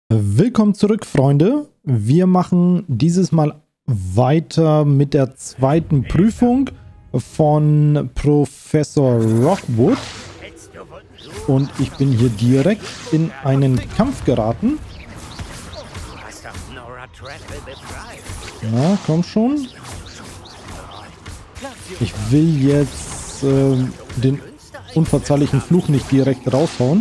Willkommen zurück, Freunde. Wir machen dieses Mal weiter mit der zweiten Prüfung von Professor Rockwood. Und ich bin hier direkt in einen Kampf geraten. Na, komm schon. Ich will jetzt den unverzeihlichen Fluch nicht direkt raushauen.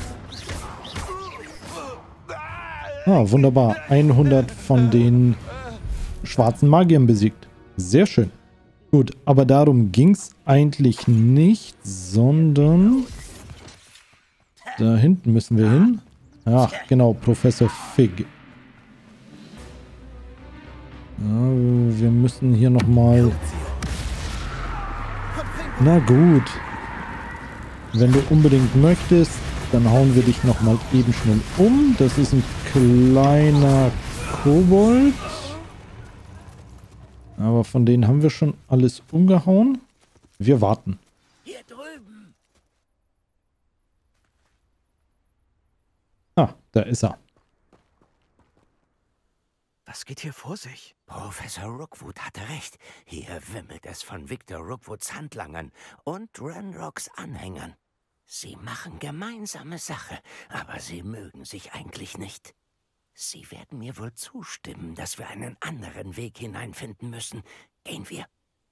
Ah, wunderbar. 100 von den schwarzen Magiern besiegt. Sehr schön. Gut, aber darum ging es eigentlich nicht, sondern da hinten müssen wir hin. Ach, genau, Professor Fig. Ja, wir müssen hier nochmal... Na gut. Wenn du unbedingt möchtest, dann hauen wir dich nochmal eben schnell um. Das ist ein kleiner Kobold. Aber von denen haben wir schon alles umgehauen. Wir warten. Hier drüben. Ah, da ist er. Was geht hier vor sich? Professor Rookwood hatte recht. Hier wimmelt es von Victor Rookwoods Handlangern und Ranrocks Anhängern. Sie machen gemeinsame Sache, aber sie mögen sich eigentlich nicht. Sie werden mir wohl zustimmen, dass wir einen anderen Weg hineinfinden müssen. Gehen wir.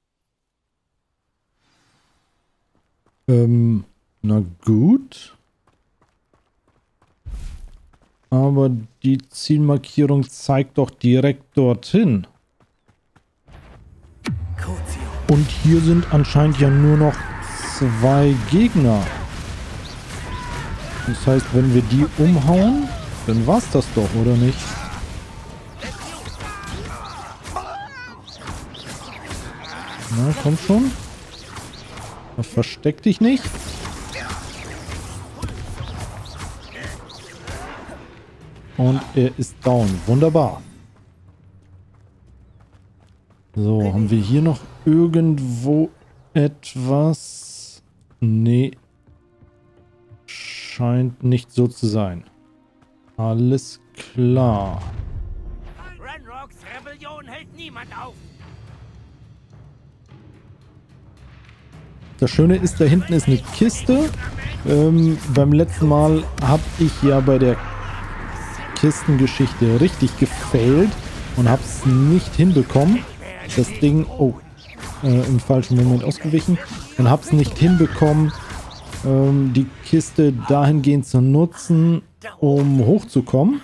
Na gut. Aber die Zielmarkierung zeigt doch direkt dorthin. Und hier sind anscheinend ja nur noch 2 Gegner. Das heißt, wenn wir die umhauen, dann war's das doch, oder nicht? Na, komm schon. Versteck dich nicht. Und er ist down. Wunderbar. So, haben wir hier noch irgendwo etwas? Nee. Scheint nicht so zu sein. Alles klar. Ranrocks Rebellion hält niemand auf. Das Schöne ist, da hinten ist eine Kiste. Beim letzten Mal habe ich ja bei der Kistengeschichte richtig gefailt und habe es nicht hinbekommen. Das Ding, im falschen Moment ausgewichen und habe es nicht hinbekommen, die Kiste dahingehend zu nutzen, um hochzukommen.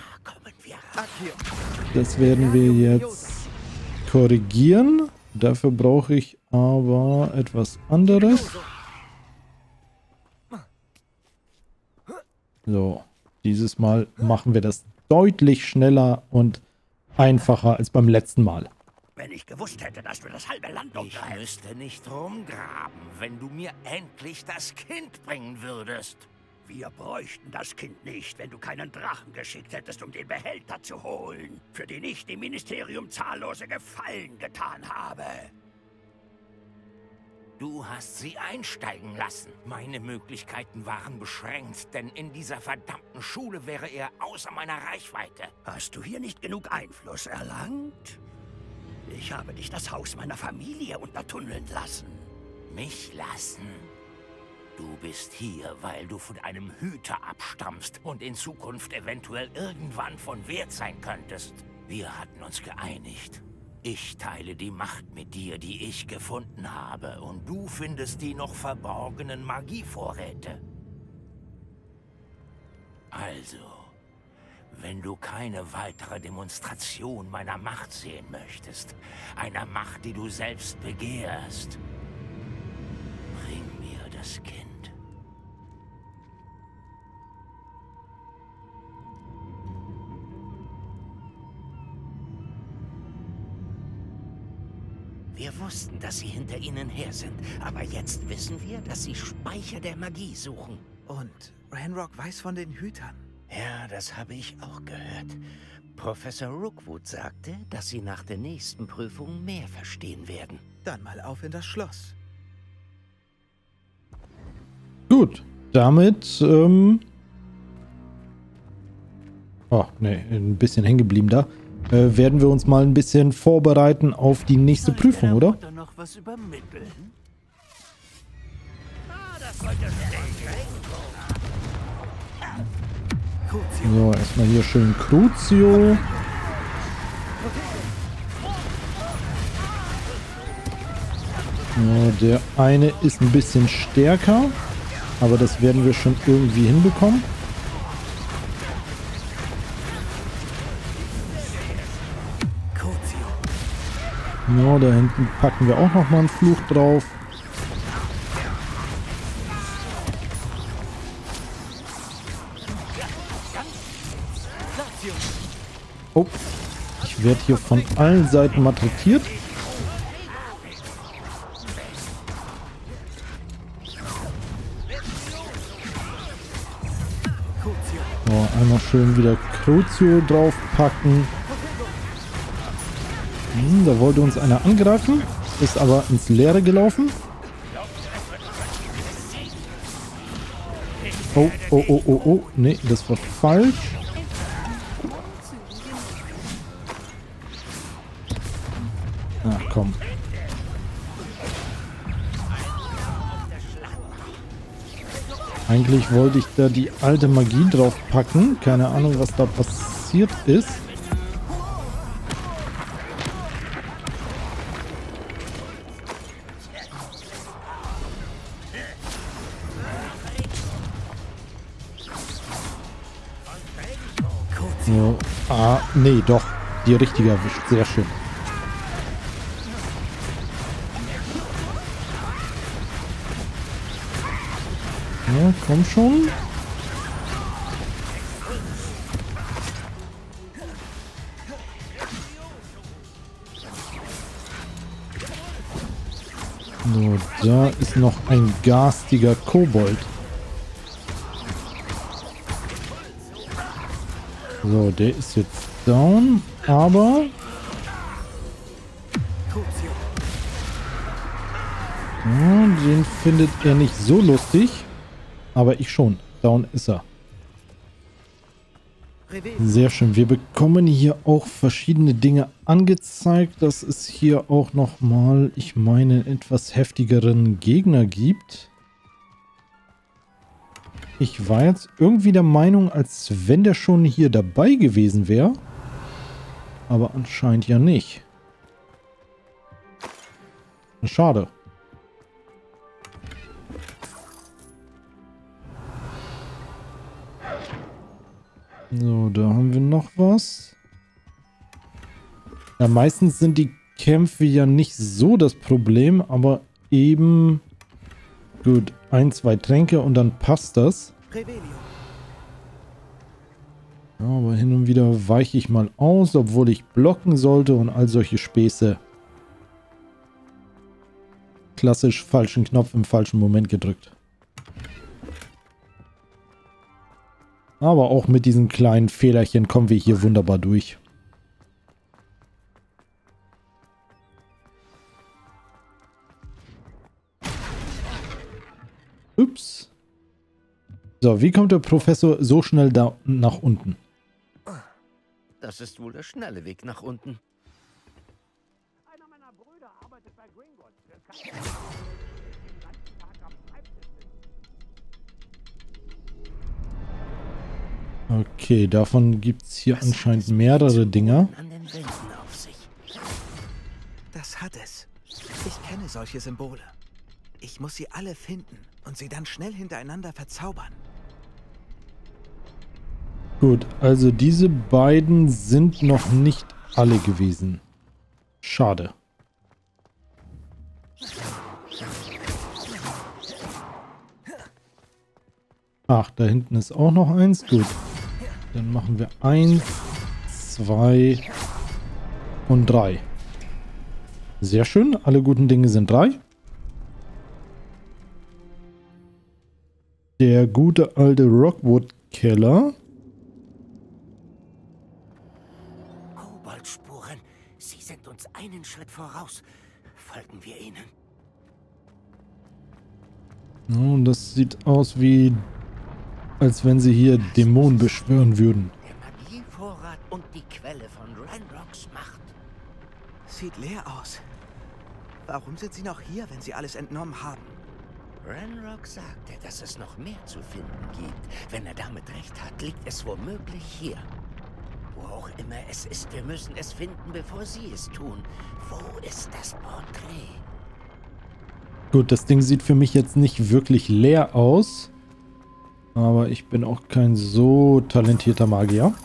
Das werden wir jetzt korrigieren. Dafür brauche ich aber etwas anderes. So, dieses Mal machen wir das deutlich schneller und einfacher als beim letzten Mal. Wenn ich gewusst hätte, dass du das halbe Land Ich umgreifst. müsste nicht rumgraben, wenn du mir endlich das Kind bringen würdest. Wir bräuchten das Kind nicht, wenn du keinen Drachen geschickt hättest, um den Behälter zu holen, für den ich dem Ministerium zahllose Gefallen getan habe. Du hast sie einsteigen lassen. Meine Möglichkeiten waren beschränkt, denn in dieser verdammten Schule wäre er außer meiner Reichweite. Hast du hier nicht genug Einfluss erlangt? Ich habe dich das Haus meiner Familie untertunneln lassen. Mich lassen? Du bist hier, weil du von einem Hüter abstammst und in Zukunft eventuell irgendwann von Wert sein könntest. Wir hatten uns geeinigt. Ich teile die Macht mit dir, die ich gefunden habe, und du findest die noch verborgenen Magievorräte. Also, wenn du keine weitere Demonstration meiner Macht sehen möchtest, einer Macht, die du selbst begehrst, bring mir das Kind. Wir wussten, dass sie hinter ihnen her sind, aber jetzt wissen wir, dass sie Speicher der Magie suchen. Und Ranrock weiß von den Hütern. Ja, das habe ich auch gehört. Professor Rookwood sagte, dass sie nach der nächsten Prüfung mehr verstehen werden. Dann mal auf in das Schloss. Gut, damit Oh, ne, ein bisschen hängen geblieben da. Werden wir uns mal ein bisschen vorbereiten auf die nächste Prüfung, oder? Noch was übermitteln? So, erstmal hier schön Crucio. So, der eine ist ein bisschen stärker, aber das werden wir schon irgendwie hinbekommen. Ja, da hinten packen wir auch nochmal einen Fluch drauf. Oh, ich werde hier von allen Seiten malträtiert. So, einmal schön wieder Crucio draufpacken. Da wollte uns einer angreifen, ist aber ins Leere gelaufen. Oh, oh, oh, oh, oh. Nee, das war falsch. Ach komm. Eigentlich wollte ich da die alte Magie drauf packen. Keine Ahnung, was da passiert ist. So. Ah, nee, doch. Die richtige erwischt. Sehr schön. Ja, komm schon. So, da ist noch ein garstiger Kobold. So, der ist jetzt down, aber... Ja, den findet er nicht so lustig. Aber ich schon. Down ist er. Sehr schön. Wir bekommen hier auch verschiedene Dinge angezeigt, dass es hier auch nochmal, ich meine, einen etwas heftigeren Gegner gibt. Ich war jetzt irgendwie der Meinung, als wenn der schon hier dabei gewesen wäre. Aber anscheinend ja nicht. Schade. So, da haben wir noch was. Ja, meistens sind die Kämpfe ja nicht so das Problem, aber eben... Gut, 1, 2 Tränke und dann passt das. Ja, aber hin und wieder weiche ich mal aus, obwohl ich blocken sollte und all solche Späße. Klassisch falschen Knopf im falschen Moment gedrückt. Aber auch mit diesen kleinen Fehlerchen kommen wir hier wunderbar durch. Ups. So, wie kommt der Professor so schnell da nach unten? Das ist wohl der schnelle Weg nach unten. Einer meiner Brüder arbeitet bei Gringotts. Okay, davon gibt es hier anscheinend mehrere Dinger. An den Wänden auf sich. Das hat es. Ich kenne solche Symbole. Ich muss sie alle finden und sie dann schnell hintereinander verzaubern. Gut, also diese beiden sind noch nicht alle gewesen. Schade. Ach, da hinten ist auch noch eins. Gut. Dann machen wir 1, 2 und 3. Sehr schön. Alle guten Dinge sind 3. Der gute alte Rockwood-Keller. Koboldspuren. Sie sind uns einen Schritt voraus. Folgen wir ihnen. Und das sieht aus wie, als wenn sie hier Dämonen beschwören würden. Der Magie und die Quelle von Ranrocks Macht. Sieht leer aus. Warum sind Sie noch hier, wenn Sie alles entnommen haben? Ranrock sagte, dass es noch mehr zu finden gibt. Wenn er damit recht hat, liegt es womöglich hier. Wo auch immer es ist, wir müssen es finden, bevor Sie es tun. Wo ist das Porträt? Gut, das Ding sieht für mich jetzt nicht wirklich leer aus. Aber ich bin auch kein so talentierter Magier.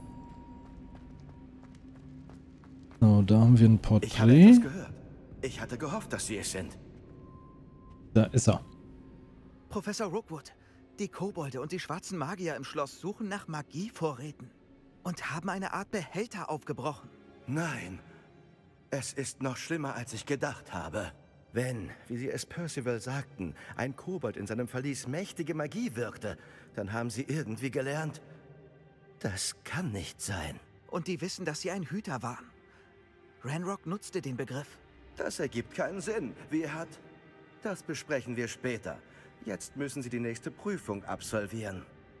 So, da haben wir ein Ich habe Porträt. etwas gehört. Ich hatte gehofft, dass Sie es sind. Da ist er. Professor Rookwood, die Kobolde und die schwarzen Magier im Schloss suchen nach Magievorräten und haben eine Art Behälter aufgebrochen. Nein, es ist noch schlimmer, als ich gedacht habe. Wenn, wie Sie es Percival sagten, ein Kobold in seinem Verlies mächtige Magie wirkte, dann haben Sie irgendwie gelernt, das kann nicht sein. Und die wissen, dass sie ein Hüter waren. Ranrock nutzte den Begriff. Das ergibt keinen Sinn. Wie hat... Das besprechen wir später. Jetzt müssen Sie die nächste Prüfung absolvieren.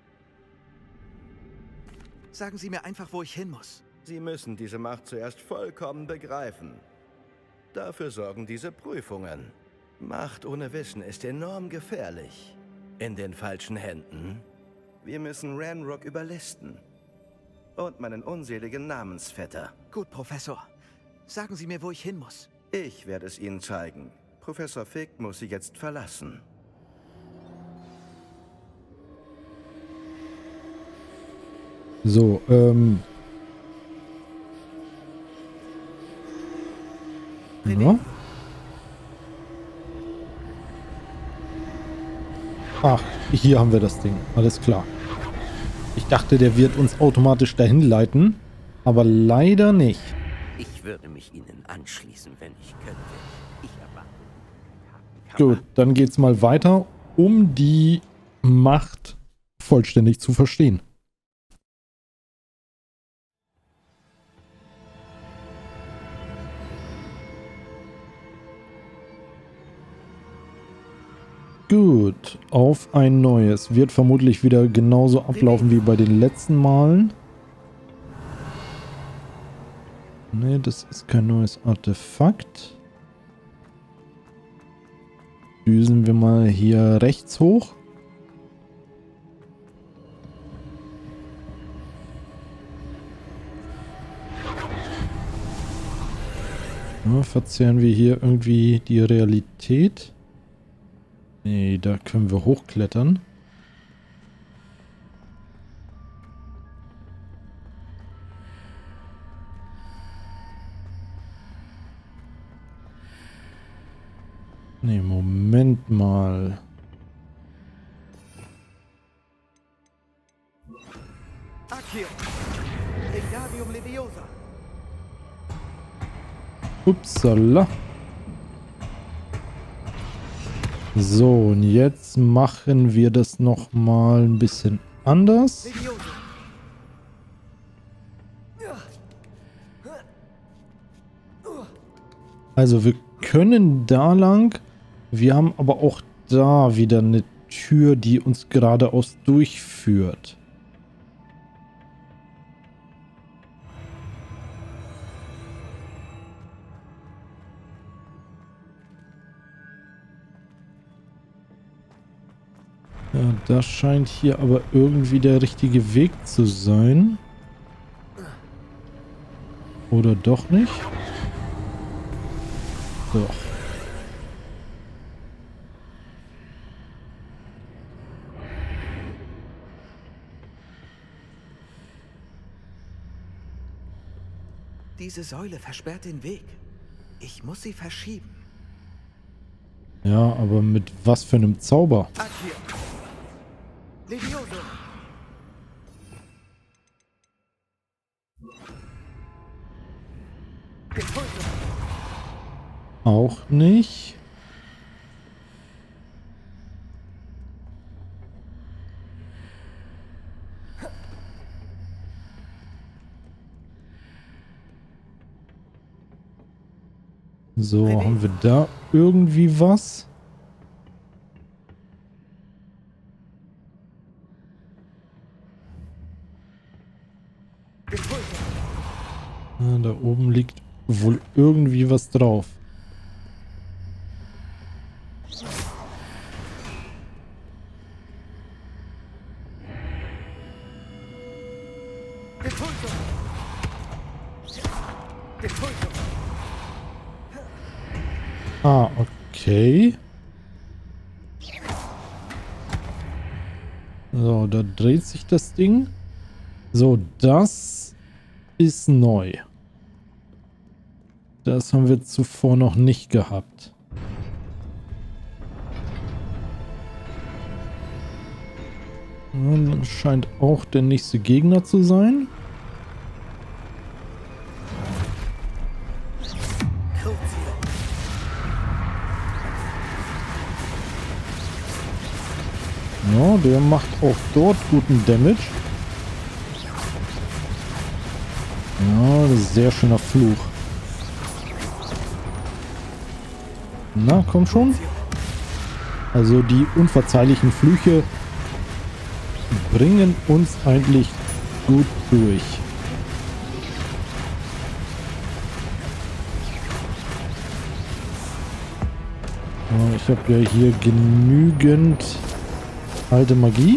Sagen Sie mir einfach, wo ich hin muss. Sie müssen diese Macht zuerst vollkommen begreifen. Dafür sorgen diese Prüfungen. Macht ohne Wissen ist enorm gefährlich. In den falschen Händen. Wir müssen Ranrock überlisten. Und meinen unseligen Namensvetter. Gut, Professor. Sagen Sie mir, wo ich hin muss. Ich werde es Ihnen zeigen. Professor Fig muss Sie jetzt verlassen. So, ja. Ach, hier haben wir das Ding. Alles klar. Ich dachte, der wird uns automatisch dahin leiten, aber leider nicht. Ich würde mich Ihnen anschließen, wenn ich könnte. Ich erwarte. Gut, dann geht's mal weiter, um die Macht vollständig zu verstehen. Gut, auf ein neues. Wird vermutlich wieder genauso ablaufen wie bei den letzten Malen. Ne, das ist kein neues Artefakt. Düsen wir mal hier rechts hoch. Ja, verzerren wir hier irgendwie die Realität? Nee, da können wir hochklettern. Nee, Moment mal. Accio. Wingardium Leviosa. Upsala. So, und jetzt machen wir das nochmal ein bisschen anders. Leviosa. Also wir können da lang. Wir haben aber auch da wieder eine Tür, die uns geradeaus durchführt. Ja, das scheint hier aber irgendwie der richtige Weg zu sein. Oder doch nicht? Doch. Diese Säule versperrt den Weg. Ich muss sie verschieben. Ja, aber mit was für einem Zauber? Accio. Leviosa. Impulse. Auch nicht. So, haben wir da irgendwie was? Impulse. Da oben liegt wohl irgendwie was drauf. Ah, okay. So, da dreht sich das Ding. So, das ist neu. Das haben wir zuvor noch nicht gehabt. Das scheint auch der nächste Gegner zu sein. Ja, der macht auch dort guten Damage. Ja, das ist ein sehr schöner Fluch. Na, komm schon. Also die unverzeihlichen Flüche bringen uns eigentlich gut durch. Ja, ich habe ja hier genügend alte Magie.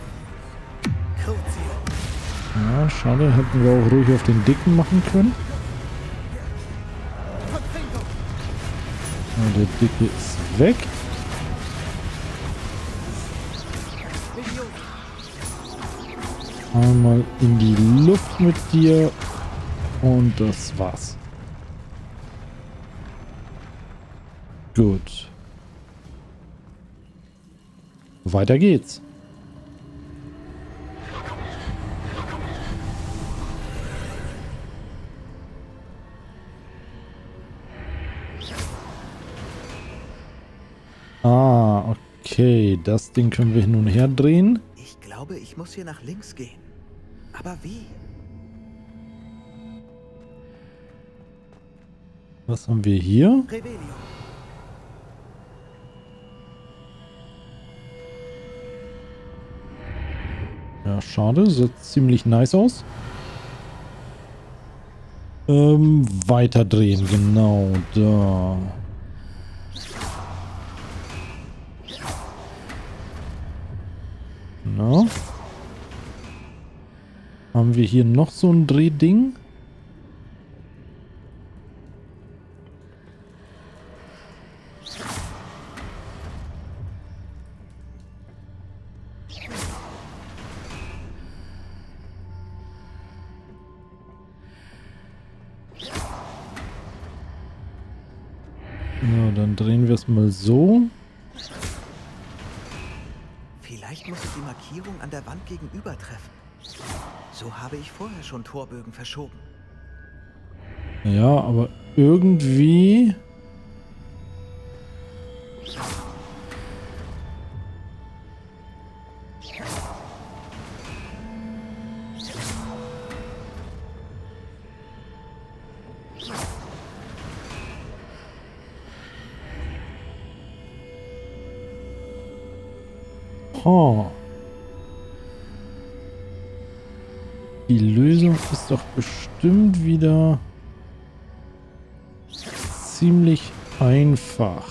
Ja, schade, hätten wir auch ruhig auf den Dicken machen können. Ja, der Dicke ist weg. Einmal in die Luft mit dir und das war's. Gut. Weiter geht's. Ah, okay. Das Ding können wir hin und her drehen. Ich glaube, ich muss hier nach links gehen. Aber wie? Was haben wir hier? Revelio. Ja, schade. Sieht ziemlich nice aus. Weiterdrehen, genau. Da. Na? Haben wir hier noch so ein Drehding? Ja, dann drehen wir es mal so. Vielleicht muss ich die Markierung an der Wand gegenüber treffen. So habe ich vorher schon Torbögen verschoben. Ja, aber irgendwie... Oh. Die Lösung ist doch bestimmt wieder ziemlich einfach.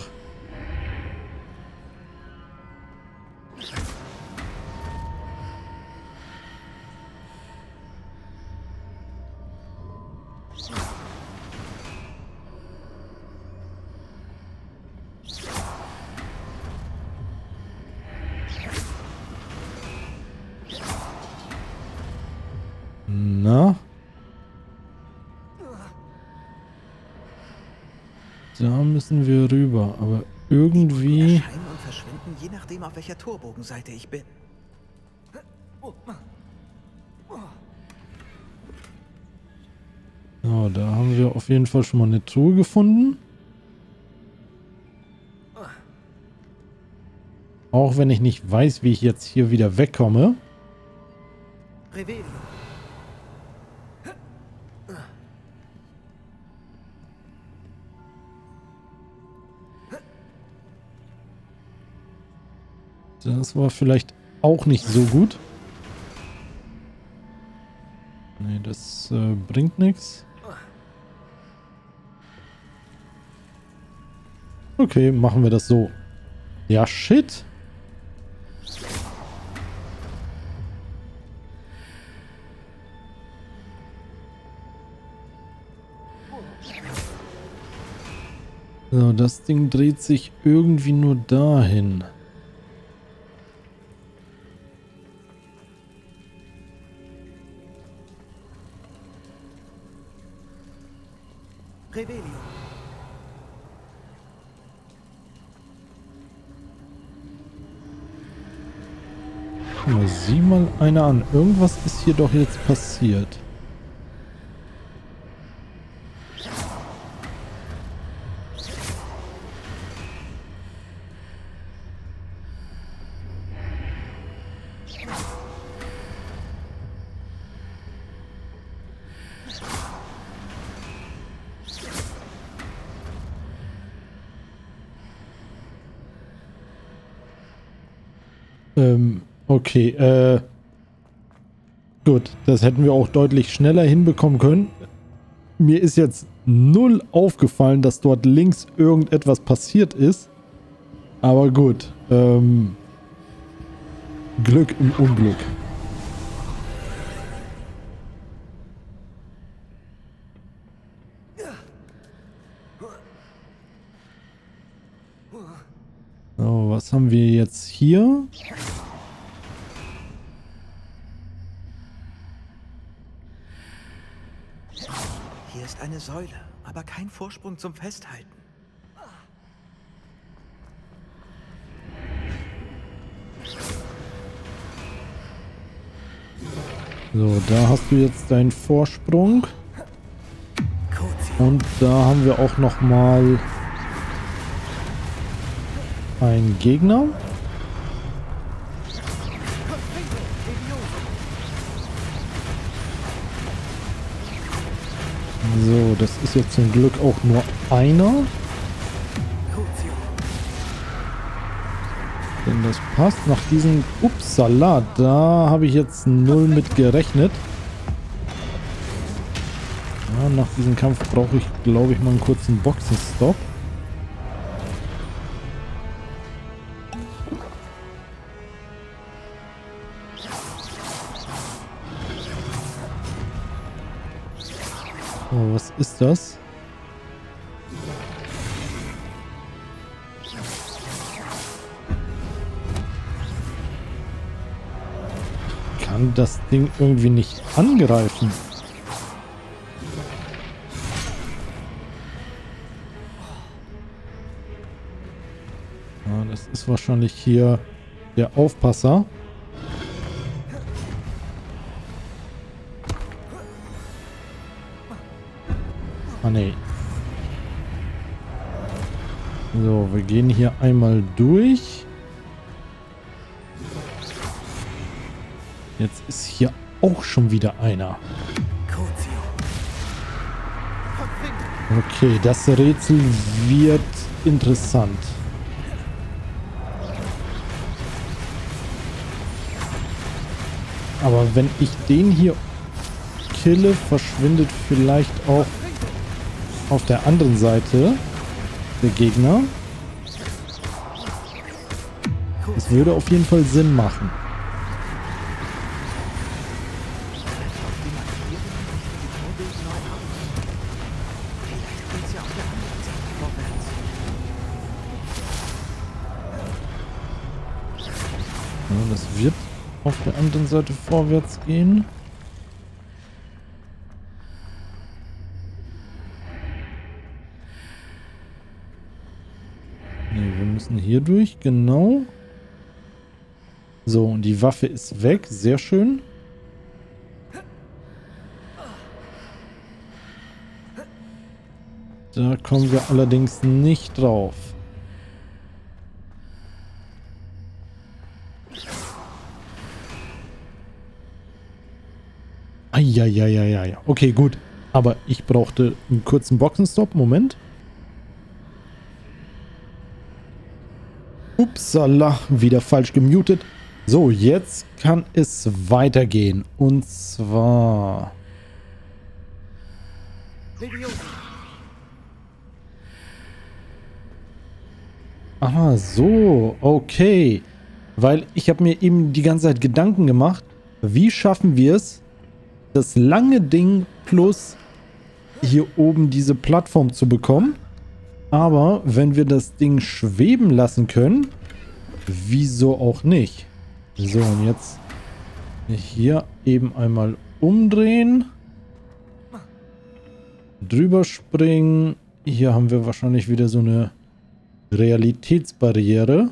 Na? Da müssen wir rüber, aber irgendwie... Erscheinen und verschwinden, je nachdem, auf welcher Torbogenseite ich bin. Ja, da haben wir auf jeden Fall schon mal eine Truhe gefunden. Auch wenn ich nicht weiß, wie ich jetzt hier wieder wegkomme. Revelio. Das war vielleicht auch nicht so gut. Nee, das bringt nichts. Okay, machen wir das so. Ja, shit. So, das Ding dreht sich irgendwie nur dahin. Revelio. Guck mal, sieh mal einer an. Irgendwas ist hier doch jetzt passiert. Okay, gut, das hätten wir auch deutlich schneller hinbekommen können. Mir ist jetzt null aufgefallen, dass dort links irgendetwas passiert ist. Aber gut, Glück im Unglück. So, was haben wir jetzt hier? Hier ist eine Säule, aber kein Vorsprung zum Festhalten. So, da hast du jetzt deinen Vorsprung. Und da haben wir auch noch mal einen Gegner. So, das ist jetzt zum Glück auch nur einer. Denn das passt. Nach diesem Upsala, da habe ich jetzt null mit gerechnet. Ja, nach diesem Kampf brauche ich, glaube ich, mal einen kurzen Boxenstopp. So, was ist das? Ich kann das Ding irgendwie nicht angreifen. Ja, das ist wahrscheinlich hier der Aufpasser. Ah, nee. So, wir gehen hier einmal durch. Jetzt ist hier auch schon wieder einer. Okay, das Rätsel wird interessant. Aber wenn ich den hier kille, verschwindet vielleicht auch auf der anderen Seite der Gegner. Es würde auf jeden Fall Sinn machen. Ja, das wird auf der anderen Seite vorwärts gehen. Ne, wir müssen hier durch, genau. So, und die Waffe ist weg, sehr schön. Da kommen wir allerdings nicht drauf. Eieieiei. Okay, gut. Aber ich brauchte einen kurzen Boxenstopp. Moment. Upsala, wieder falsch gemutet. So, jetzt kann es weitergehen. Und zwar... Ah, so. Okay. Weil ich habe mir eben die ganze Zeit Gedanken gemacht, wie schaffen wir es, das lange Ding plus hier oben diese Plattform zu bekommen. Aber wenn wir das Ding schweben lassen können, wieso auch nicht? So, und jetzt hier eben einmal umdrehen. Drüber springen. Hier haben wir wahrscheinlich wieder so eine Realitätsbarriere.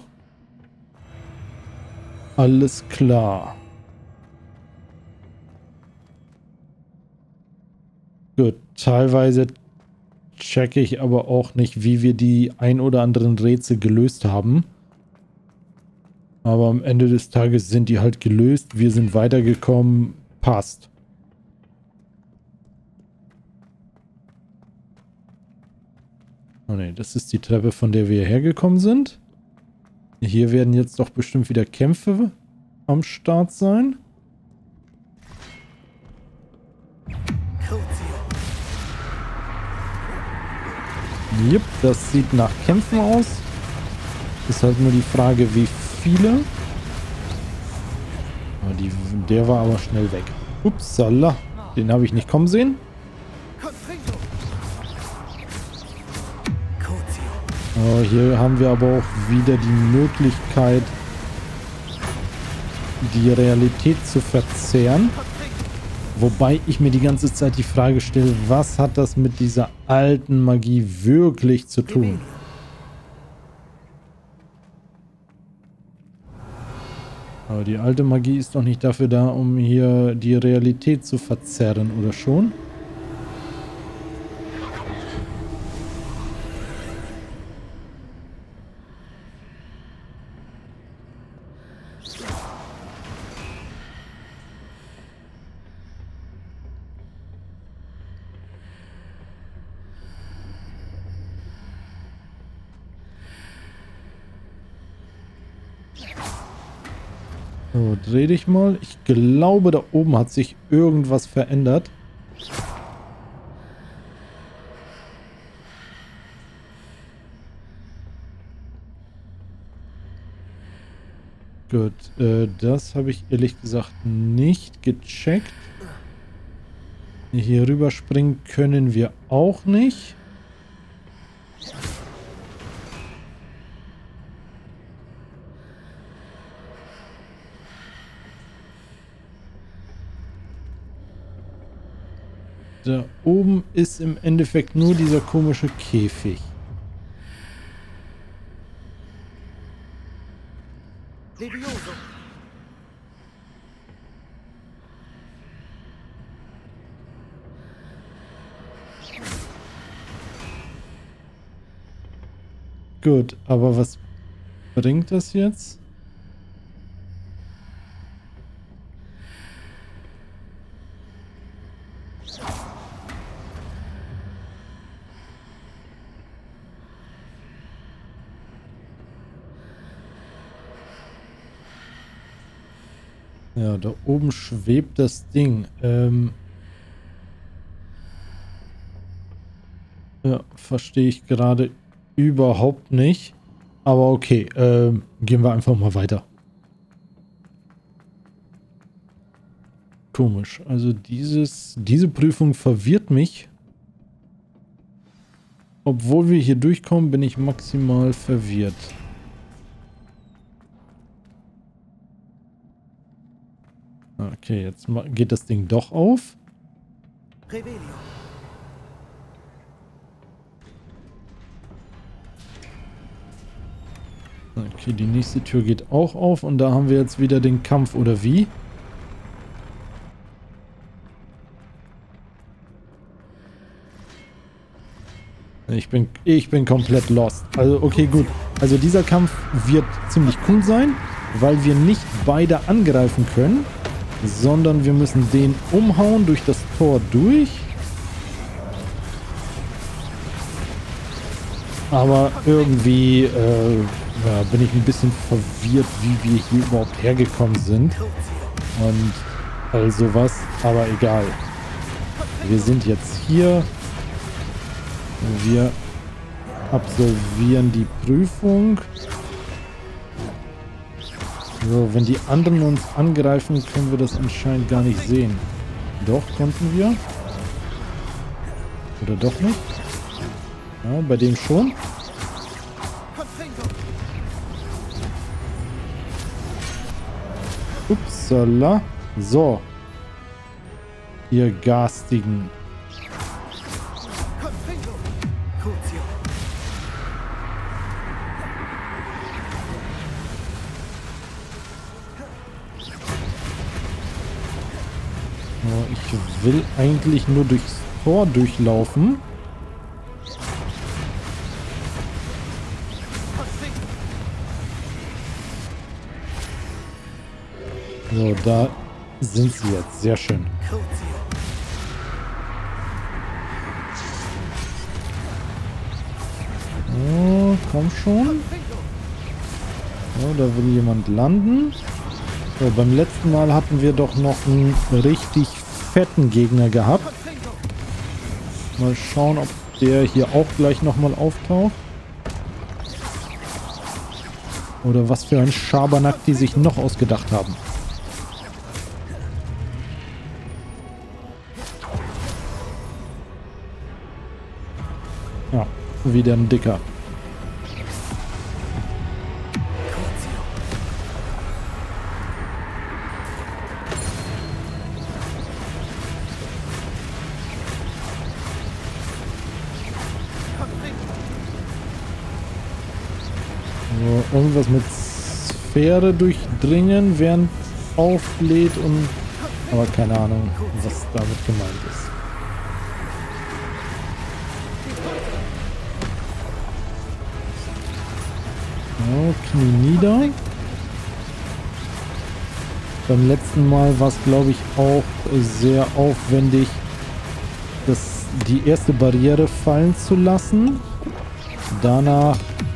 Alles klar. Gut, teilweise checke ich aber auch nicht, wie wir die ein oder anderen Rätsel gelöst haben. Aber am Ende des Tages sind die halt gelöst. Wir sind weitergekommen. Passt. Oh ne, das ist die Treppe, von der wir hergekommen sind. Hier werden jetzt doch bestimmt wieder Kämpfe am Start sein. Jupp, das sieht nach Kämpfen aus. Ist halt nur die Frage, wie viele. Der war aber schnell weg. Upsala, den habe ich nicht kommen sehen. Oh, hier haben wir aber auch wieder die Möglichkeit, die Realität zu verzerren. Wobei ich mir die ganze Zeit die Frage stelle, was hat das mit dieser alten Magie wirklich zu tun? Aber die alte Magie ist doch nicht dafür da, um hier die Realität zu verzerren, oder schon? So, dreh dich mal. Ich glaube, da oben hat sich irgendwas verändert. Gut, das habe ich ehrlich gesagt nicht gecheckt. Hier rüber springen können wir auch nicht. Da oben ist im Endeffekt nur dieser komische Käfig. Gut, aber was bringt das jetzt? Ja, da oben schwebt das Ding. Ja, verstehe ich gerade überhaupt nicht. Aber okay, gehen wir einfach mal weiter. Komisch. Also diese Prüfung verwirrt mich. Obwohl wir hier durchkommen, bin ich maximal verwirrt. Okay, jetzt geht das Ding doch auf. Okay, die nächste Tür geht auch auf und da haben wir jetzt wieder den Kampf, oder wie? Ich bin komplett lost. Also, okay, gut. Also dieser Kampf wird ziemlich cool sein, weil wir nicht beide angreifen können, sondern wir müssen den umhauen durch das Tor durch. Aber irgendwie ja, bin ich ein bisschen verwirrt, wie wir hier überhaupt hergekommen sind. Und all sowas. Aber egal. Wir sind jetzt hier. Wir absolvieren die Prüfung. So, wenn die anderen uns angreifen, können wir das anscheinend gar nicht sehen. Doch, konnten wir. Oder doch nicht? Ja, bei dem schon. Upsala. So. Ihr Garstigen. Ich will eigentlich nur durchs Tor durchlaufen. So, da sind sie jetzt. Sehr schön. Oh, komm schon. So, da will jemand landen. So, beim letzten Mal hatten wir doch noch einen richtig fetten Gegner gehabt. Mal schauen, ob der hier auch gleich nochmal auftaucht. Oder was für ein Schabernack die sich noch ausgedacht haben. Ja, wieder ein dicker. So, irgendwas mit Sphäre durchdringen, während auflädt und... Aber keine Ahnung, was damit gemeint ist. So, Knie nieder. Beim letzten Mal war es, glaube ich, auch sehr aufwendig, die erste Barriere fallen zu lassen. Danach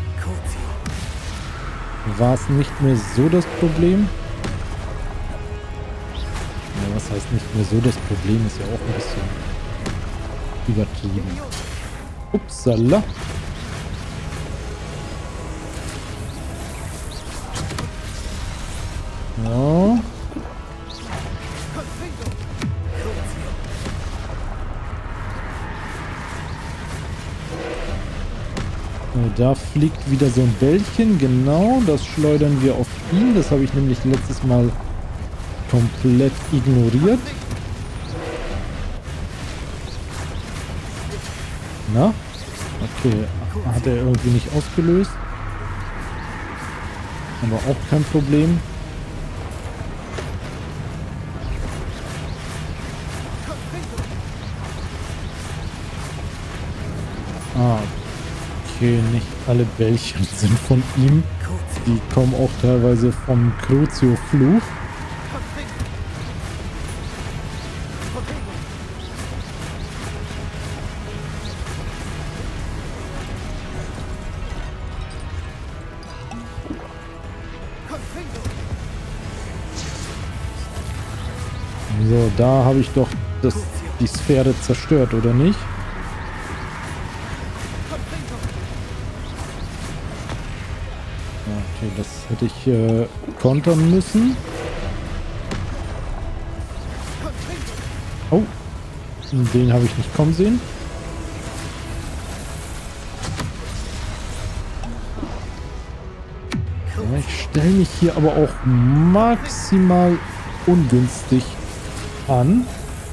war es nicht mehr so das Problem. Ja, was heißt nicht mehr so das Problem? Ist ja auch ein bisschen übertrieben. Upsala. Ja. Da fliegt wieder so ein Bällchen, genau, das schleudern wir auf ihn. Das habe ich nämlich letztes Mal komplett ignoriert. Na? Okay, hat er irgendwie nicht ausgelöst. Aber auch kein Problem. Ah, okay, nicht alle Bällchen sind von ihm. Die kommen auch teilweise vom Crucio-Fluch. So, da habe ich doch die Sphäre zerstört, oder nicht? Okay, das hätte ich kontern müssen. Oh, den habe ich nicht kommen sehen. Ja, ich stelle mich hier aber auch maximal ungünstig an.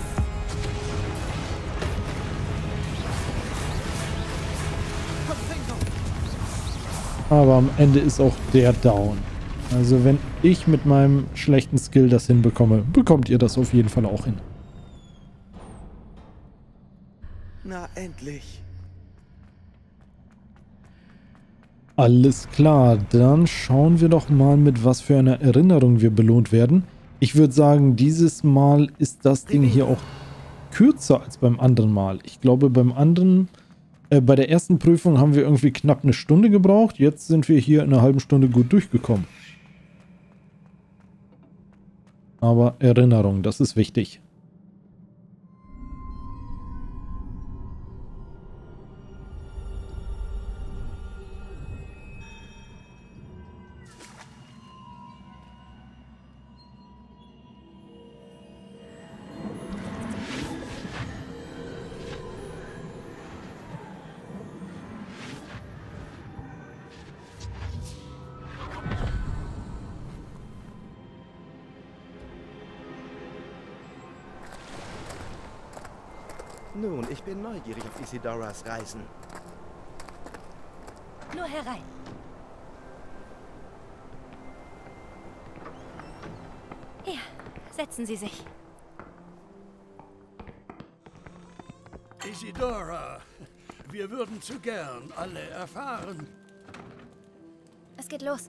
Aber am Ende ist auch der down. Also wenn ich mit meinem schlechten Skill das hinbekomme, bekommt ihr das auf jeden Fall auch hin. Na, endlich. Alles klar, dann schauen wir doch mal, mit was für einer Erinnerung wir belohnt werden. Ich würde sagen, dieses Mal ist das Ding hier auch kürzer als beim anderen Mal. Ich glaube, beim anderen... bei der ersten Prüfung haben wir irgendwie knapp eine Stunde gebraucht. Jetzt sind wir hier in einer halben Stunde gut durchgekommen. Aber Erinnerung, das ist wichtig. Nun, ich bin neugierig auf Isidoras Reisen. Nur herein. Hier, setzen Sie sich. Isidora, wir würden zu gern alle erfahren. Es geht los.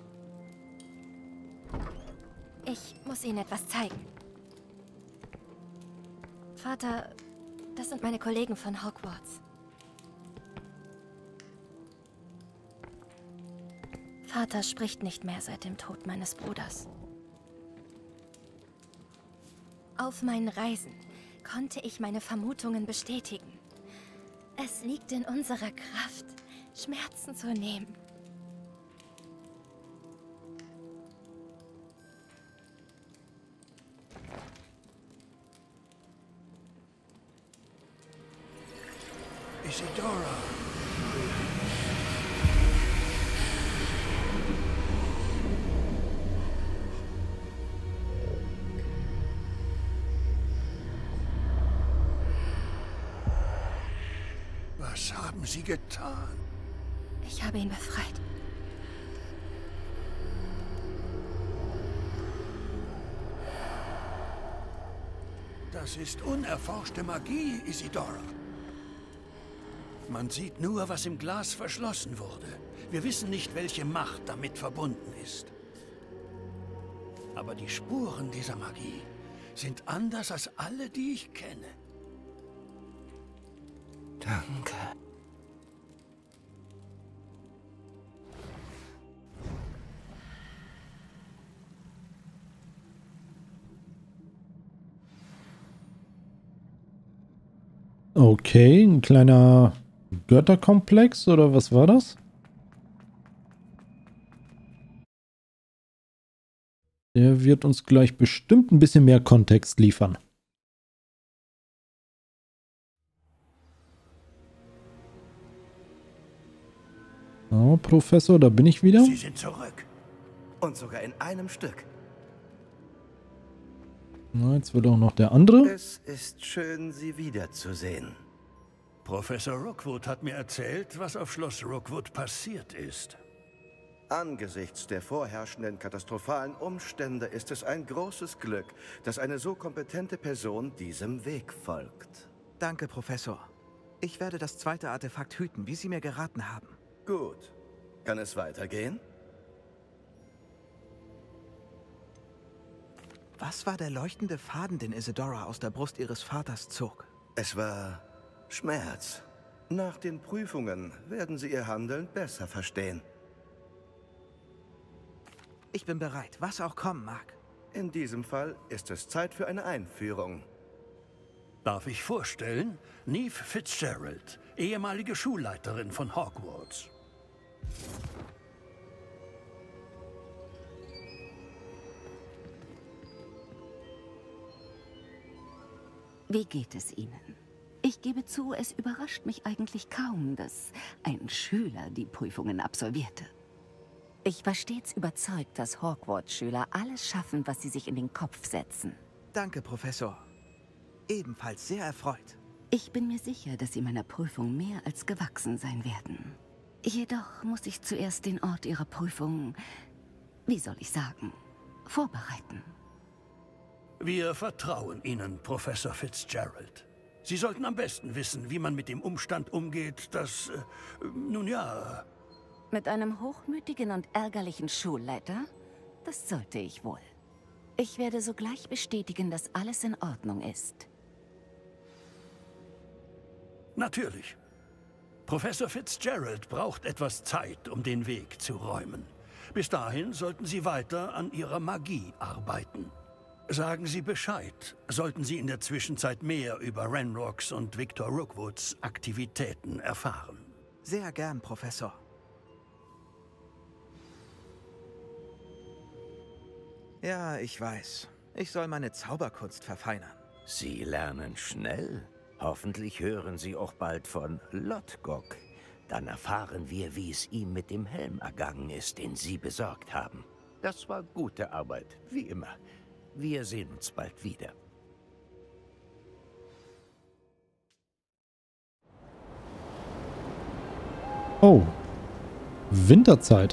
Ich muss Ihnen etwas zeigen. Vater, das sind meine Kollegen von Hogwarts. Vater spricht nicht mehr seit dem Tod meines Bruders. Auf meinen Reisen konnte ich meine Vermutungen bestätigen. Es liegt in unserer Kraft, Schmerzen zu nehmen. Isidora. Was haben Sie getan? Ich habe ihn befreit. Das ist unerforschte Magie, Isidora. Man sieht nur, was im Glas verschlossen wurde. Wir wissen nicht, welche Macht damit verbunden ist. Aber die Spuren dieser Magie sind anders als alle, die ich kenne. Danke. Okay, ein kleiner Götterkomplex oder was war das? Der wird uns gleich bestimmt ein bisschen mehr Kontext liefern. Oh, Professor, da bin ich wieder. Sie sind zurück. Und sogar in einem Stück. Na, jetzt wird auch noch der andere. Es ist schön, Sie wiederzusehen. Professor Rookwood hat mir erzählt, was auf Schloss Rookwood passiert ist. Angesichts der vorherrschenden katastrophalen Umstände ist es ein großes Glück, dass eine so kompetente Person diesem Weg folgt. Danke, Professor. Ich werde das zweite Artefakt hüten, wie Sie mir geraten haben. Gut. Kann es weitergehen? Was war der leuchtende Faden, den Isidora aus der Brust ihres Vaters zog? Es war Schmerz. Nach den Prüfungen werden Sie Ihr Handeln besser verstehen. Ich bin bereit, was auch kommen mag. In diesem Fall ist es Zeit für eine Einführung. Darf ich vorstellen? Neve Fitzgerald, ehemalige Schulleiterin von Hogwarts. Wie geht es Ihnen? Ich gebe zu, es überrascht mich eigentlich kaum, dass ein Schüler die Prüfungen absolvierte. Ich war stets überzeugt, dass Hogwarts-Schüler alles schaffen, was sie sich in den Kopf setzen. Danke, Professor. Ebenfalls sehr erfreut. Ich bin mir sicher, dass Sie meiner Prüfung mehr als gewachsen sein werden. Jedoch muss ich zuerst den Ort Ihrer Prüfung, wie soll ich sagen, vorbereiten. Wir vertrauen Ihnen, Professor Fitzgerald. Sie sollten am besten wissen, wie man mit dem Umstand umgeht, dass, nun ja... Mit einem hochmütigen und ärgerlichen Schulleiter? Das sollte ich wohl. Ich werde sogleich bestätigen, dass alles in Ordnung ist. Natürlich. Professor Fitzgerald braucht etwas Zeit, um den Weg zu räumen. Bis dahin sollten Sie weiter an Ihrer Magie arbeiten. Sagen Sie Bescheid, sollten Sie in der Zwischenzeit mehr über Ranrock's und Victor Rookwoods Aktivitäten erfahren. Sehr gern, Professor. Ja, ich weiß. Ich soll meine Zauberkunst verfeinern. Sie lernen schnell. Hoffentlich hören Sie auch bald von Lodgok. Dann erfahren wir, wie es ihm mit dem Helm ergangen ist, den Sie besorgt haben. Das war gute Arbeit, wie immer. Wir sehen uns bald wieder. Oh. Winterzeit.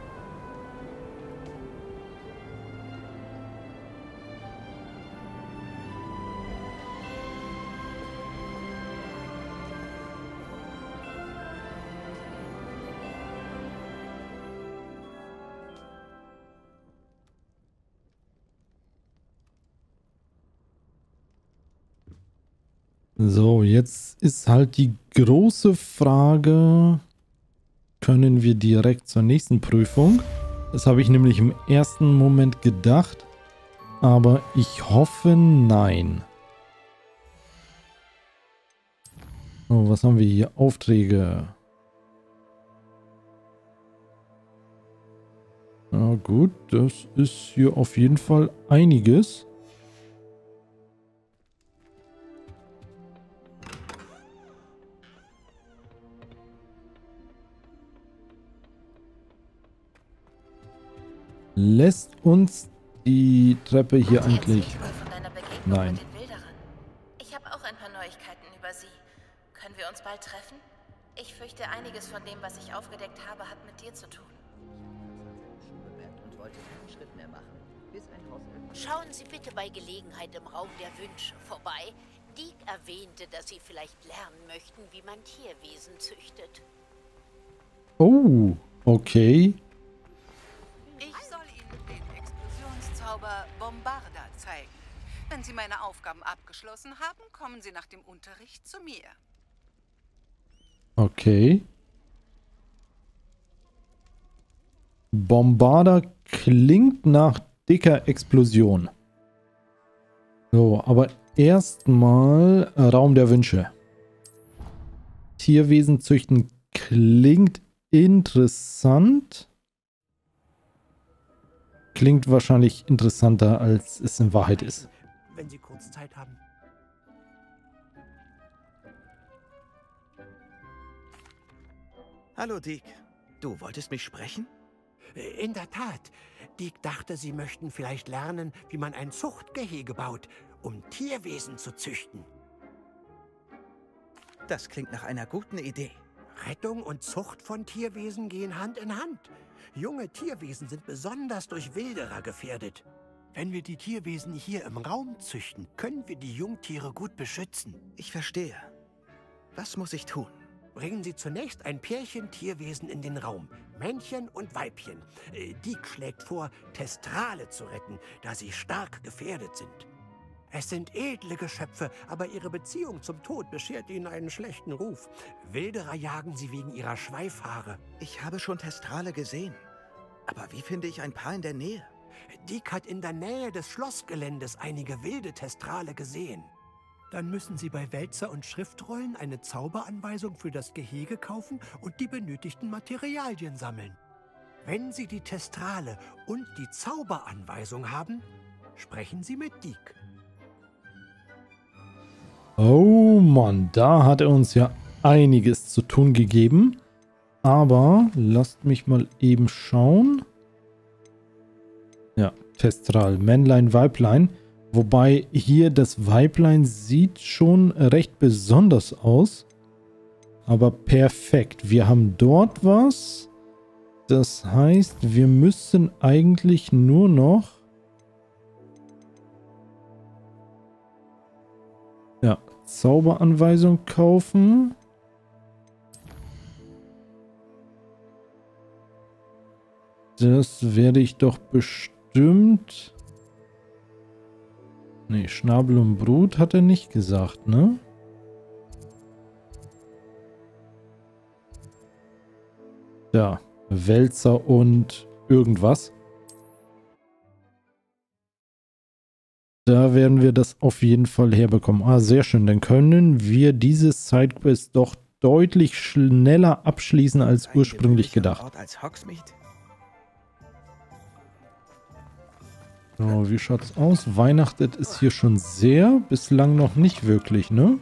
So, jetzt ist halt die große Frage, können wir direkt zur nächsten Prüfung? Das habe ich nämlich im ersten Moment gedacht, aber ich hoffe, nein. Oh, was haben wir hier? Aufträge. Na gut, das ist hier auf jeden Fall einiges. Lässt uns die Treppe hier eigentlich... Nein. Ich habe auch ein paar Neuigkeiten über sie. Können wir uns bald treffen? Ich fürchte, einiges von dem, was ich aufgedeckt habe, hat mit dir zu tun. Schauen Sie bitte bei Gelegenheit im Raum der Wünsche vorbei. Deek erwähnte, dass Sie vielleicht lernen möchten, wie man Tierwesen züchtet. Oh, okay. Ich soll Ihnen den Explosionszauber Bombarda zeigen. Wenn Sie meine Aufgaben abgeschlossen haben, kommen Sie nach dem Unterricht zu mir. Okay. Bombarda klingt nach dicker Explosion. So, aber erstmal Raum der Wünsche. Tierwesen züchten klingt interessant. Klingt wahrscheinlich interessanter, als es in Wahrheit ist. Wenn Sie kurz Zeit haben. Hallo, Dick. Du wolltest mich sprechen? In der Tat. Dick dachte, Sie möchten vielleicht lernen, wie man ein Zuchtgehege baut, um Tierwesen zu züchten. Das klingt nach einer guten Idee. Rettung und Zucht von Tierwesen gehen Hand in Hand. Junge Tierwesen sind besonders durch Wilderer gefährdet. Wenn wir die Tierwesen hier im Raum züchten, können wir die Jungtiere gut beschützen. Ich verstehe. Was muss ich tun? Bringen Sie zunächst ein Pärchen Tierwesen in den Raum. Männchen und Weibchen. Dick schlägt vor, Testrale zu retten, da sie stark gefährdet sind. Es sind edle Geschöpfe, aber ihre Beziehung zum Tod beschert ihnen einen schlechten Ruf. Wilderer jagen sie wegen ihrer Schweifhaare. Ich habe schon Testrale gesehen. Aber wie finde ich ein Paar in der Nähe? Dick hat in der Nähe des Schlossgeländes einige wilde Testrale gesehen. Dann müssen Sie bei Wälzer und Schriftrollen eine Zauberanweisung für das Gehege kaufen und die benötigten Materialien sammeln. Wenn Sie die Testrale und die Zauberanweisung haben, sprechen Sie mit Dick. Oh Mann, da hat er uns ja einiges zu tun gegeben. Aber lasst mich mal eben schauen. Ja, Testral, Männlein, Weiblein. Wobei hier das Weiblein sieht schon recht besonders aus. Aber perfekt. Wir haben dort was. Das heißt, wir müssen eigentlich nur noch... Ja, Zauberanweisung kaufen. Das werde ich doch bestimmt... Nee, Schnabel und Brut hat er nicht gesagt, ne? Ja, Wälzer und irgendwas. Da werden wir das auf jeden Fall herbekommen. Ah, sehr schön. Dann können wir dieses Sidequest doch deutlich schneller abschließen als ursprünglich gedacht. So, wie schaut's aus? Weihnachtet ist hier schon sehr. Bislang noch nicht wirklich, ne?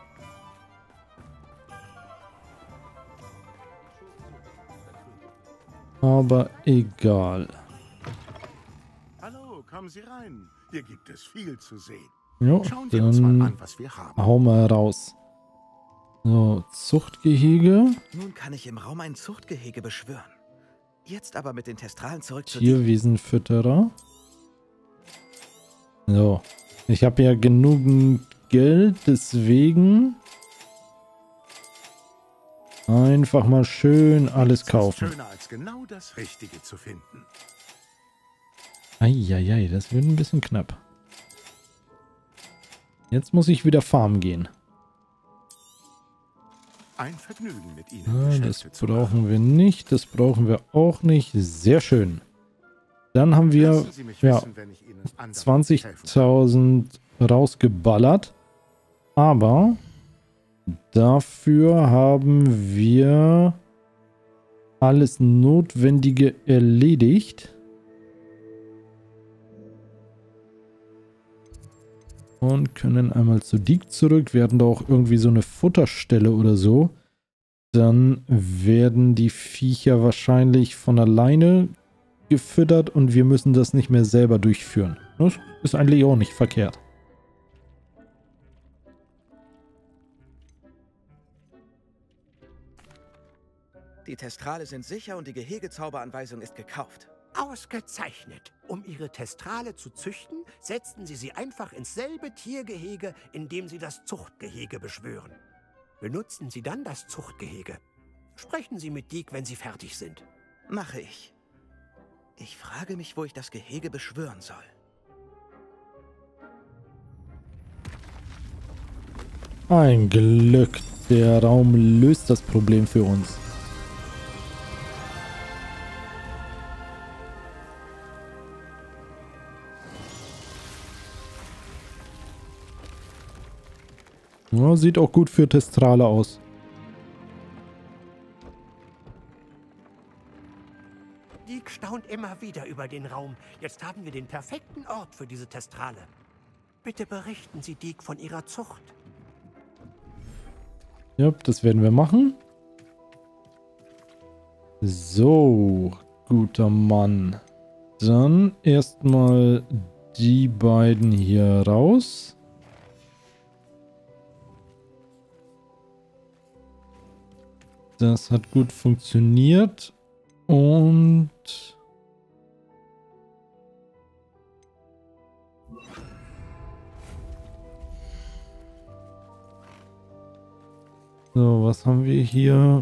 Aber egal. Hallo, kommen Sie rein. Hier gibt es viel zu sehen. Jo, Schauen Sie uns mal dann an, was wir haben. hau mal raus. So, Zuchtgehege. Nun kann ich im Raum ein Zuchtgehege beschwören. Jetzt aber mit den Testralen zurück zu Tierwesenfütterer. So. Ich habe ja genügend Geld, deswegen einfach mal schön alles kaufen. Schöner als genau das Richtige zu finden. Eieiei, das wird ein bisschen knapp. Jetzt muss ich wieder farmen gehen. Ein Vergnügen mit Ihnen. Das brauchen wir nicht. Das brauchen wir auch nicht. Sehr schön. Dann haben wir ja 20.000 rausgeballert. Aber dafür haben wir alles Notwendige erledigt. Und können einmal zu Deke zurück. Wir hatten da auch irgendwie so eine Futterstelle oder so. Dann werden die Viecher wahrscheinlich von alleine gefüttert und wir müssen das nicht mehr selber durchführen. Das ist eigentlich auch nicht verkehrt. Die Testrale sind sicher und die Gehegezauberanweisung ist gekauft. Ausgezeichnet. Um Ihre Testrale zu züchten, setzen Sie sie einfach ins selbe Tiergehege, in dem Sie das Zuchtgehege beschwören. Benutzen Sie dann das Zuchtgehege. Sprechen Sie mit Deke, wenn Sie fertig sind. Mache ich. Ich frage mich, wo ich das Gehege beschwören soll. Ein Glück. Der Raum löst das Problem für uns. Ja, sieht auch gut für Testrale aus. Deke staunt immer wieder über den Raum. Jetzt haben wir den perfekten Ort für diese Testrale. Bitte berichten Sie Deke von Ihrer Zucht. Ja, das werden wir machen. So, guter Mann. Dann erstmal die beiden hier raus. Das hat gut funktioniert. Und so, was haben wir hier?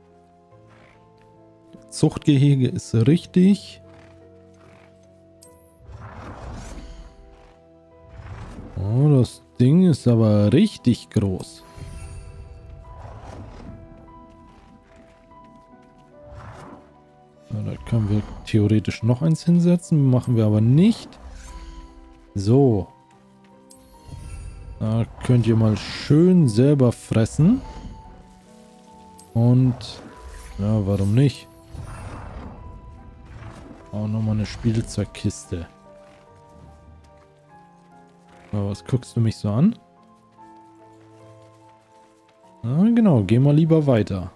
Zuchtgehege ist richtig. Oh, das Ding ist aber richtig groß. Da können wir theoretisch noch eins hinsetzen, machen wir aber nicht. So. Da könnt ihr mal schön selber fressen. Und ja, warum nicht? Auch nochmal eine Spielzeugkiste. Aber was guckst du mich so an? Na genau, geh mal lieber weiter.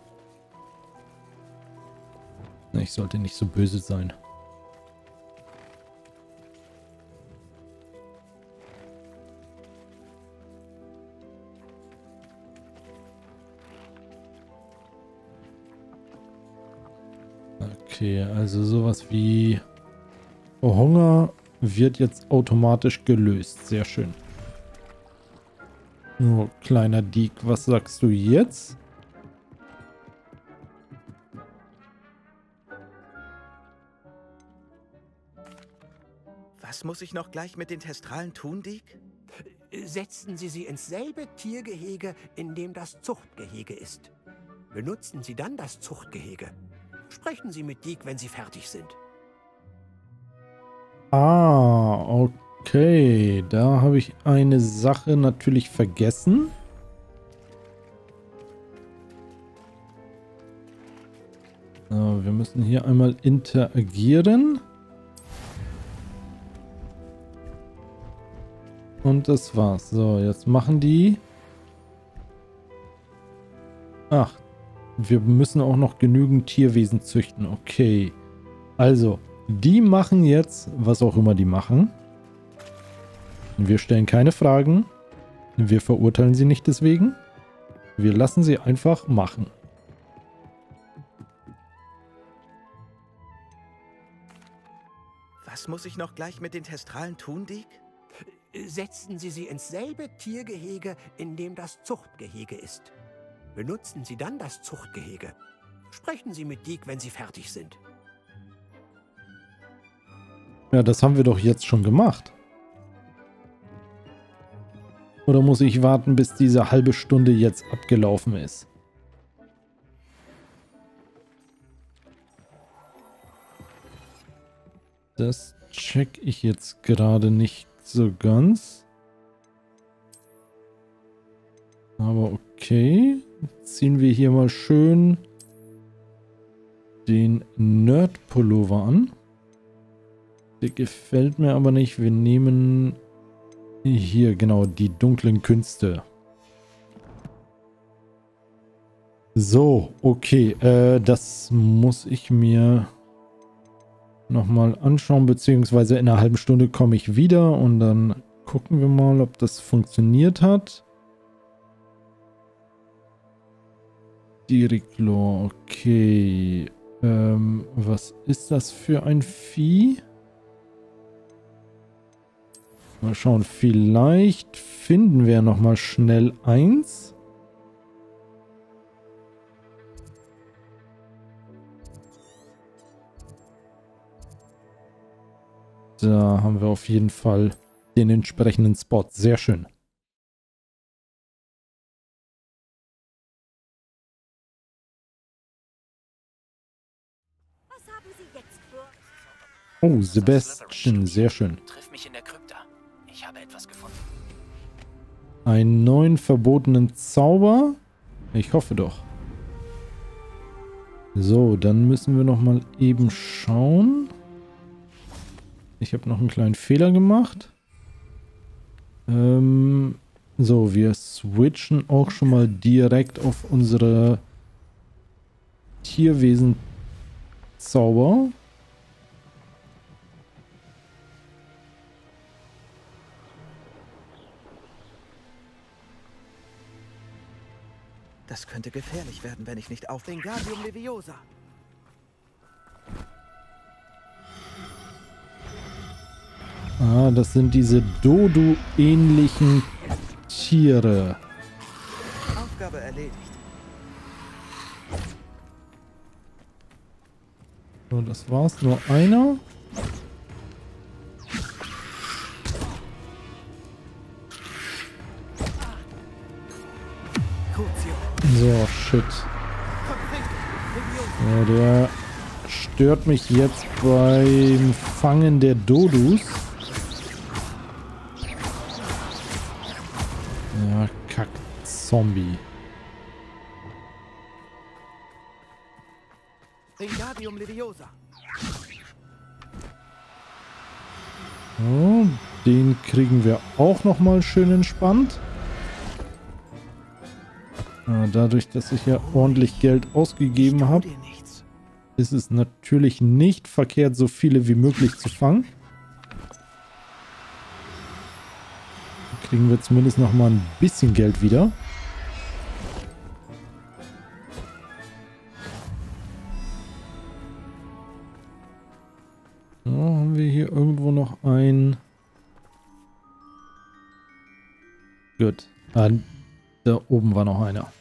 Ich sollte nicht so böse sein. Okay, also sowas wie Hunger wird jetzt automatisch gelöst. Sehr schön. Oh, kleiner Deke, was sagst du jetzt? Was muss ich noch gleich mit den Testralen tun, Deke? Setzen Sie sie ins selbe Tiergehege, in dem das Zuchtgehege ist. Benutzen Sie dann das Zuchtgehege. Sprechen Sie mit Deke, wenn Sie fertig sind. Ah, okay. Da habe ich eine Sache natürlich vergessen. So, wir müssen hier einmal interagieren. Und das war's. So, jetzt machen die... Ach, wir müssen auch noch genügend Tierwesen züchten. Okay. Also, die machen jetzt, was auch immer die machen. Wir stellen keine Fragen. Wir verurteilen sie nicht deswegen. Wir lassen sie einfach machen. Was muss ich noch gleich mit den Testralen tun, Deke? Setzen Sie sie ins selbe Tiergehege, in dem das Zuchtgehege ist. Benutzen Sie dann das Zuchtgehege. Sprechen Sie mit Deke, wenn Sie fertig sind. Ja, das haben wir doch jetzt schon gemacht. Oder muss ich warten, bis diese halbe Stunde jetzt abgelaufen ist? Das check ich jetzt gerade nicht so ganz. Aber okay. Ziehen wir hier mal schön den Nerd-Pullover an. Der gefällt mir aber nicht. Wir nehmen hier genau die dunklen Künste. So, okay. Das muss ich mir nochmal anschauen, beziehungsweise in einer halben Stunde komme ich wieder und dann gucken wir mal, ob das funktioniert hat. Diriklor, okay. Was ist das für ein Vieh? Mal schauen, vielleicht finden wir nochmal schnell eins. Da haben wir auf jeden Fall den entsprechenden Spot. Sehr schön. Oh, Sebastian, sehr schön. Triff mich in der Krypta. Ich habe etwas gefunden. Einen neuen verbotenen Zauber? Ich hoffe doch. So, dann müssen wir noch mal eben schauen. Ich habe noch einen kleinen Fehler gemacht. So, wir switchen auch schon mal direkt auf unsere Tierwesen-Zauber. Das könnte gefährlich werden, wenn ich nicht auf Wingardium Leviosa. Ah, das sind diese Dodo-ähnlichen Tiere. Aufgabe erledigt. So, das war's. Nur einer. So, shit. Ja, der stört mich jetzt beim Fangen der Dodus. Ja, kack, Zombie. Wingardium Leviosa. So, den kriegen wir auch nochmal schön entspannt. Dadurch, dass ich ja ordentlich Geld ausgegeben habe, ist es natürlich nicht verkehrt, so viele wie möglich zu fangen. Dann kriegen wir zumindest noch mal ein bisschen Geld wieder. So, haben wir hier irgendwo noch ein... Gut. Da oben war noch einer.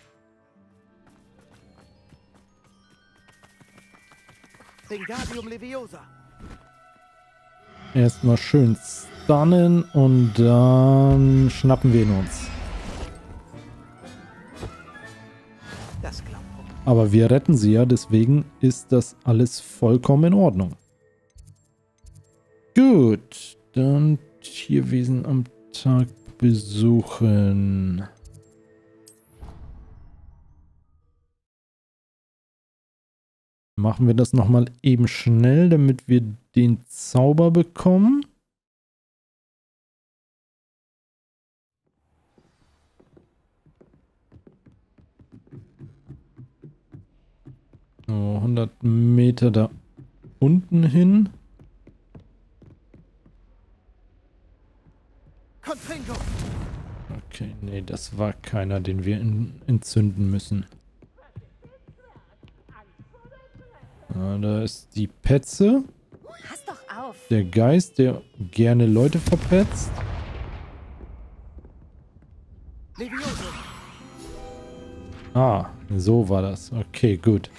Wingardium Leviosa. Erstmal schön stunnen und dann schnappen wir ihn uns. Aber wir retten sie ja, deswegen ist das alles vollkommen in Ordnung. Gut, dann Tierwesen am Tag besuchen. Machen wir das nochmal eben schnell, damit wir den Zauber bekommen. So, 100 Meter da unten hin. Okay, nee, das war keiner, den wir entzünden müssen. Da ist die Petze. Pass doch auf. Der Geist, der gerne Leute verpetzt. Ah, so war das. Okay, gut.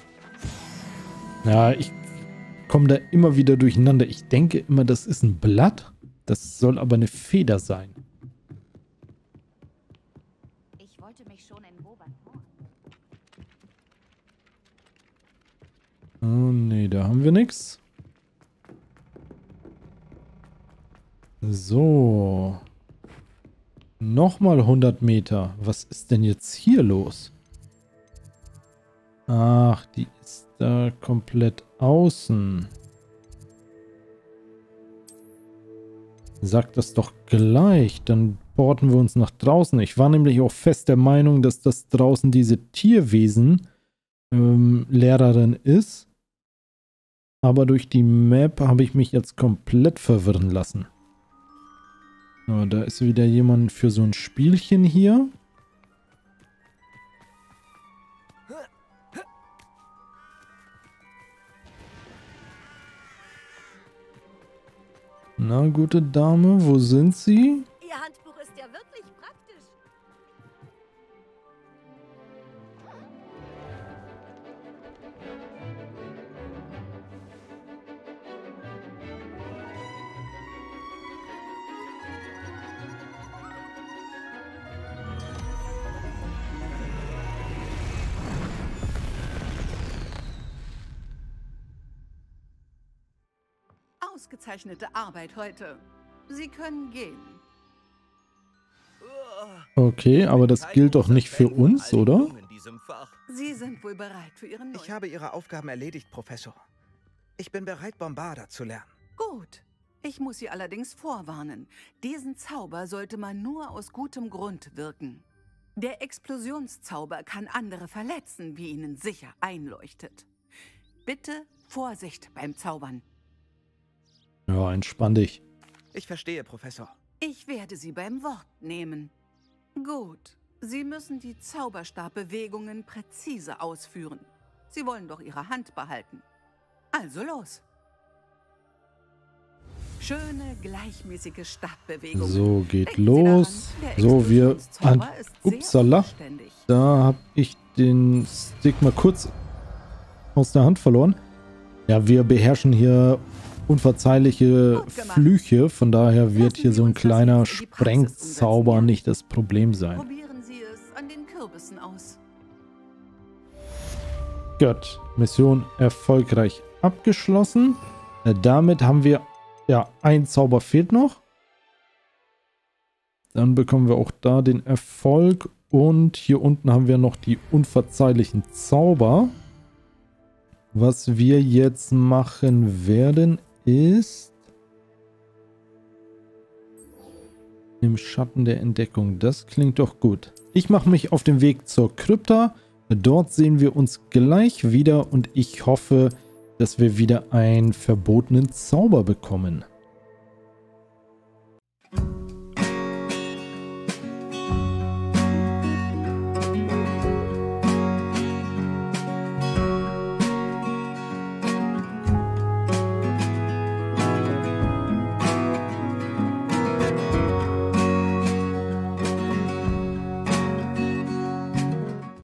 Ja, ich komme da immer wieder durcheinander. Ich denke immer, das ist ein Blatt. Das soll aber eine Feder sein. Ich wollte mich schon in Bobaton. Oh nee, da haben wir nichts. So. Nochmal 100 Meter. Was ist denn jetzt hier los? Ach, die ist da komplett außen. Sag das doch gleich, dann porten wir uns nach draußen. Ich war nämlich auch fest der Meinung, dass das draußen diese Tierwesen-Lehrerin ist. Aber durch die Map habe ich mich jetzt komplett verwirren lassen. So, da ist wieder jemand für so ein Spielchen hier. Na, gute Dame, wo sind Sie? Ihr Handbuch ist ja wirklich praktisch. Ausgezeichnete Arbeit heute. Sie können gehen. Okay, aber das gilt doch nicht für uns, oder? Sie sind wohl bereit für Ihren neuen... Ich habe Ihre Aufgaben erledigt, Professor. Ich bin bereit, Bombarda zu lernen. Gut. Ich muss Sie allerdings vorwarnen. Diesen Zauber sollte man nur aus gutem Grund wirken. Der Explosionszauber kann andere verletzen, wie Ihnen sicher einleuchtet. Bitte Vorsicht beim Zaubern. Ja, entspann dich. Ich verstehe, Professor. Ich werde Sie beim Wort nehmen. Gut. Sie müssen die Zauberstabbewegungen präzise ausführen. Sie wollen doch Ihre Hand behalten. Also los. Schöne, gleichmäßige Stabbewegung. So, geht los. So, wir... Upsala. Da habe ich den Stick mal kurz aus der Hand verloren. Ja, wir beherrschen hier unverzeihliche Flüche. Von daher wird hier so ein kleiner Sprengzauber nicht das Problem sein. Probieren Sie es an den Kürbissen aus. Gut. Mission erfolgreich abgeschlossen. Damit haben wir... Ja, ein Zauber fehlt noch. Dann bekommen wir auch da den Erfolg. Und hier unten haben wir noch die unverzeihlichen Zauber. Was wir jetzt machen werden, ist im Schatten der Entdeckung. Das klingt doch gut. Ich mache mich auf den Weg zur Krypta. Dort sehen wir uns gleich wieder und ich hoffe, dass wir wieder einen verbotenen Zauber bekommen.